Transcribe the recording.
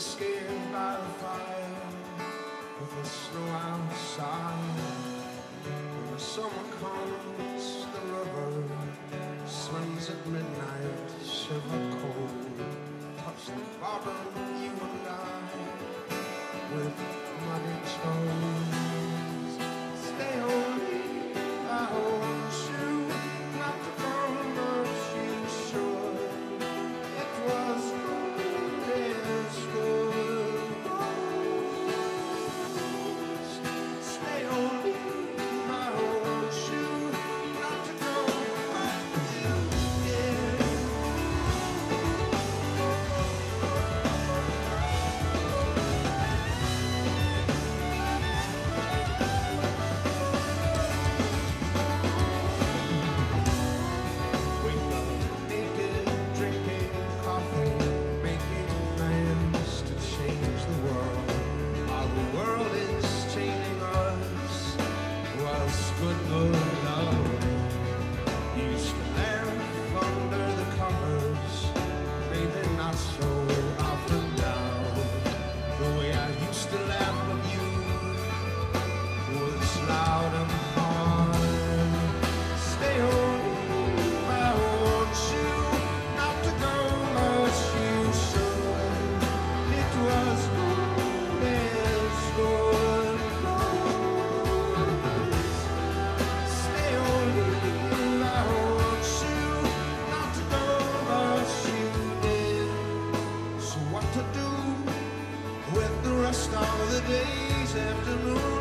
scared by the fire with the snow outside. When the summer comes, the river swims at midnight, shiver cold, touch the bottom, you and I, with muddy toes. Stay only, I hold you, not to go much you should. It was good, it's good. Stay only, I hold you, not to go much you did. Of the days, afternoon.